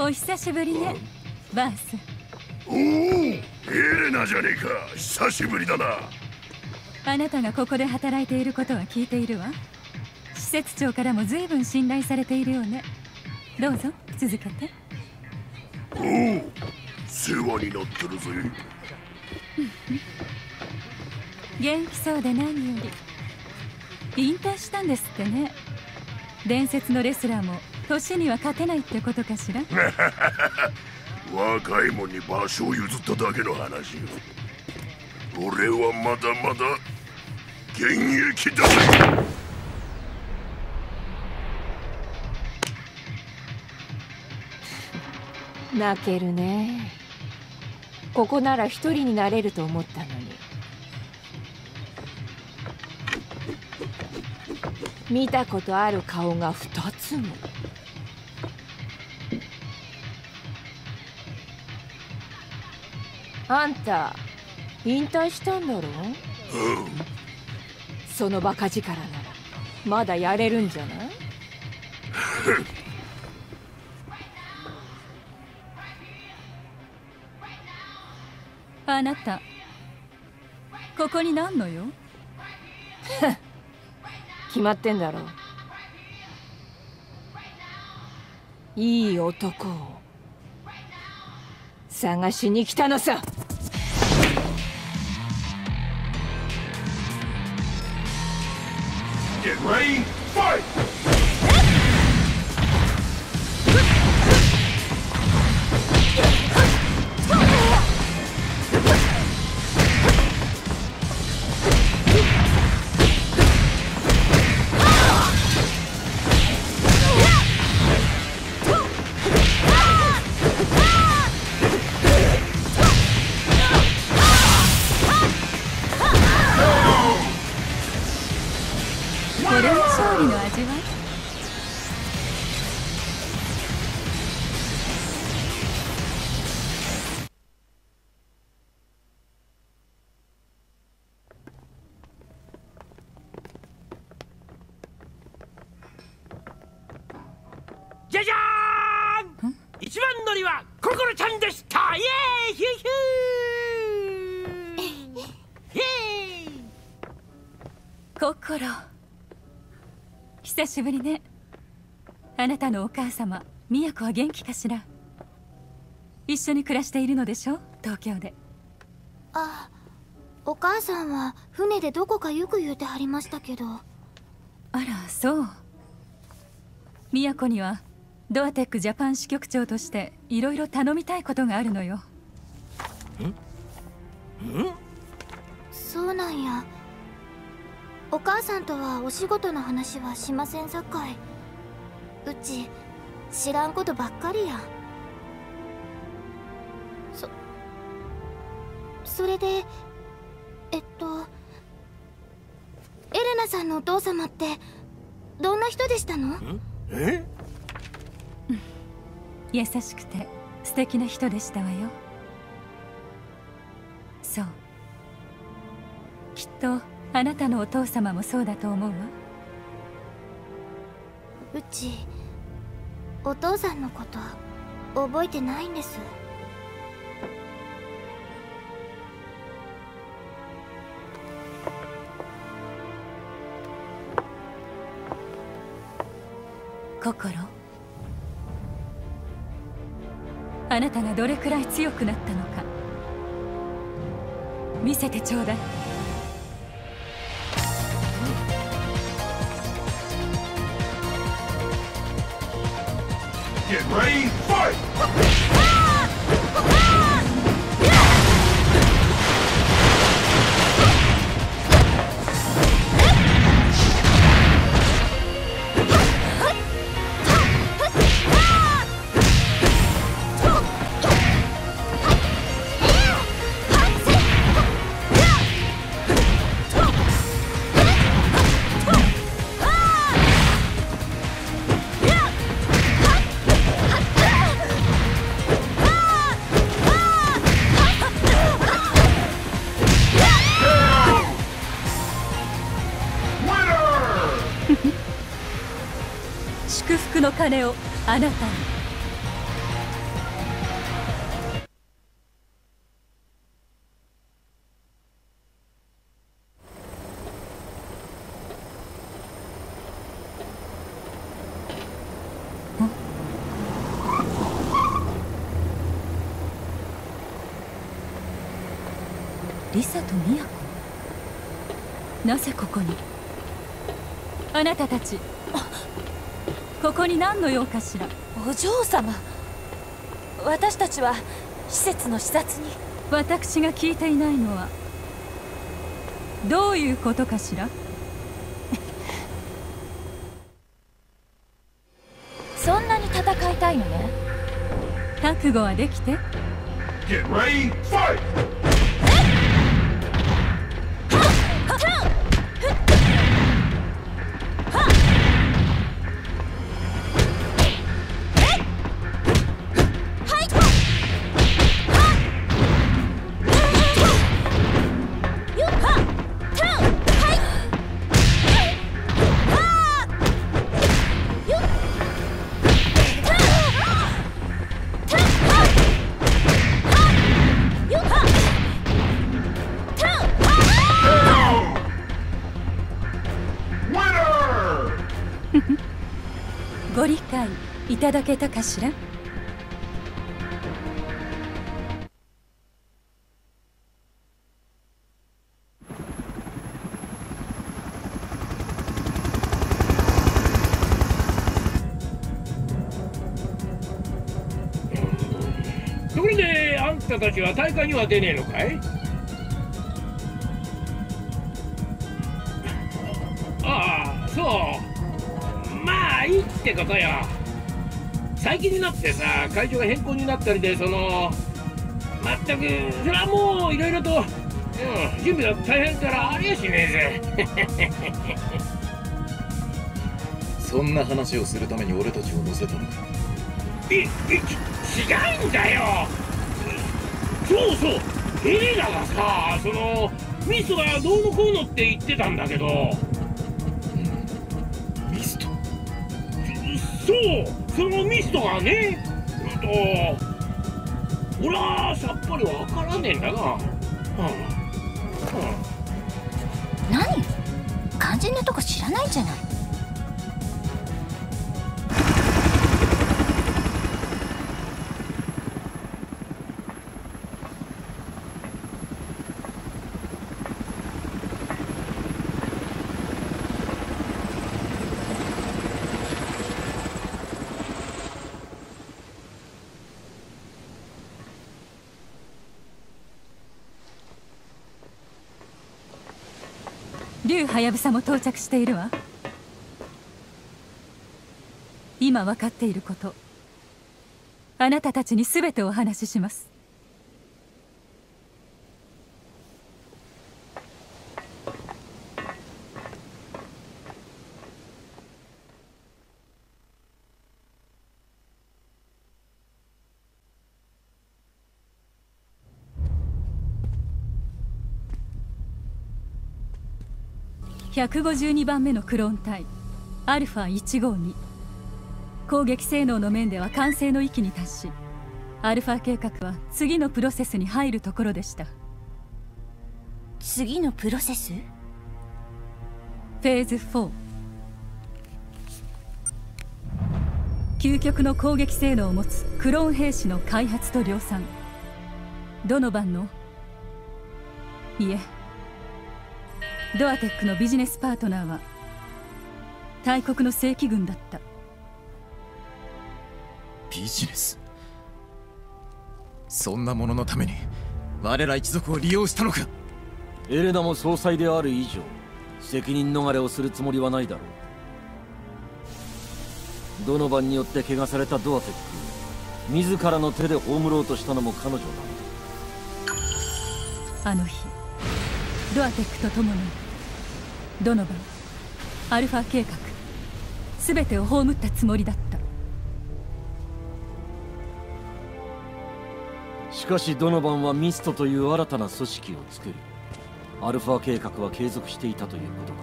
お久しぶりね、バース。 おお、エレナじゃねえか。久しぶりだな。 あなたがここで働いていることは聞いているわ。施設長からも随分信頼されているよね。どうぞ続けて。 おお、世話になってるぜ。 元気そうで何より。引退したんですってね。伝説のレスラーも年には勝てないってことかしら。 若いもんに場所を譲っただけの話よ。俺はまだまだ現役だ。 泣けるね。ここなら一人になれると思ったのに。見たことある顔が2つも。あんた引退したんだろう。そのバカ力ならまだやれるんじゃない？ あなたここになんのよ。 決まってんだろう。いい男を探しに来たのさ。 Get ready, fight! じゃじゃーん！一番乗りはココロちゃんでした。イエーイヒューヒューヒー。 ココロ、久しぶりね。あなたのお母様ミヤコは元気かしら。一緒に暮らしているのでしょ、東京で。 あ、お母さんは船でどこかよく言うてはりましたけど。 あら、そう。ミヤコにはドアテックジャパン支局長としていろいろ頼みたいことがあるのよ。 そうなんや。お母さんとはお仕事の話はしませんさかい。うち知らんことばっかりや。それでエレナさんのお父様ってどんな人でしたの？ 優しくて素敵な人でしたわよ。そう、きっとあなたのお父様もそうだと思うわ。 うちお父さんのこと覚えてないんです。 ココロ、あなたがどれくらい強くなったのか見せてちょうだい。 Get ready, fight! 祝福の鐘をあなたに。 リサとミヤコ、なぜここに？あなたたちここに何の用かしら？ お嬢様、私たちは施設の視察に。 私が聞いていないのはどういうことかしら？ そんなに戦いたいのね。 覚悟はできて。 Get ready, fight! ご理解いただけたかしら？ ところであんたたちは大会には出ねえのかい？ああ、そう。まあいいってことよ。最近になってさ、会場が変更になったりで、まったくそれはもういろいろと、準備が大変からありやしねえぜ。 そんな話をするために俺たちを乗せたのか？ 違うんだよ。そうそう、エレナがさ、ミストがどうのこうのって言ってたんだけど。 ミスト？ そう、そのミストがね、俺はさっぱりわからねえんだが。 何？肝心なとこ知らないんじゃない？ 竜はやぶさも到着しているわ。今分かっていること、あなたたちに全てお話しします。152番目のクローン体アルファ152、攻撃性能の面では完成の域に達し、アルファ計画は次のプロセスに入るところでした。 次のプロセス？ フェーズ4、究極の攻撃性能を持つクローン兵士の開発と量産。ドノバンの、いえ、ドアテックのビジネスパートナーは大国の正規軍だった。 ビジネス？そんなもののために我ら一族を利用したのか？ エレナも総裁である以上、責任逃れをするつもりはないだろう。ドノバンによって怪我されたドアテックを自らの手で葬ろうとしたのも彼女なのだ。 あの日ドアテックと共にドノバン、アルファ計画全てを葬ったつもりだった。 しかしドノバンはミストという新たな組織を作り、アルファ計画は継続していたということか。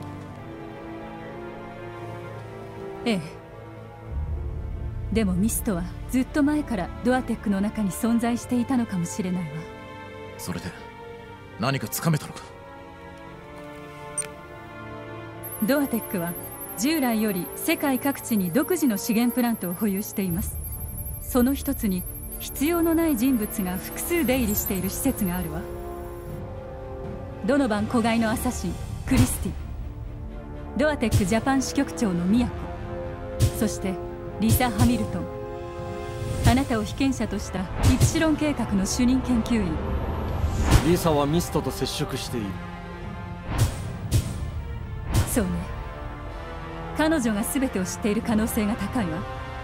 ええ。でもミストはずっと前からドアテックの中に存在していたのかもしれないわ。 それで何かつかめたのか？ ドアテックは従来より世界各地に独自の資源プラントを保有しています。その一つに必要のない人物が複数出入りしている施設があるわ。 ドノバン子飼いのアサシンクリスティ、ドアテックジャパン支局長のミヤコ、そしてリサ・ハミルトン。あなたを被験者としたイプシロン計画の主任研究員。 リサはミストと接触している。 そうね、彼女が全てを知っている可能性が高いわ。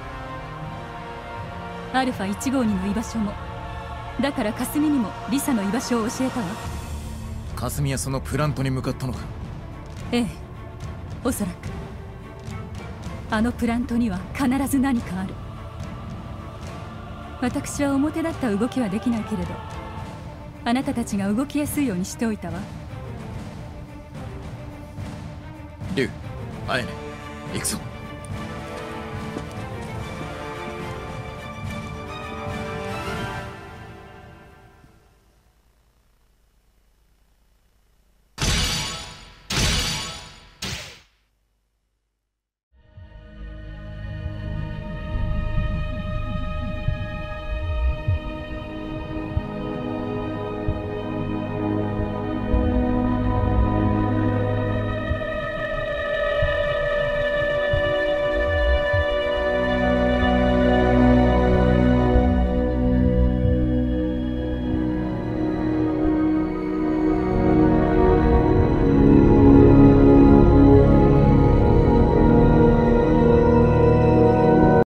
アルファ152の居場所も、だから霞にもリサの居場所を教えたわ。 霞はそのプラントに向かったのか？ ええ、おそらくあのプラントには必ず何かある。私は表立った動きはできないけれど、あなたたちが動きやすいようにしておいたわ。 リュウ、アエネ、行くぞ。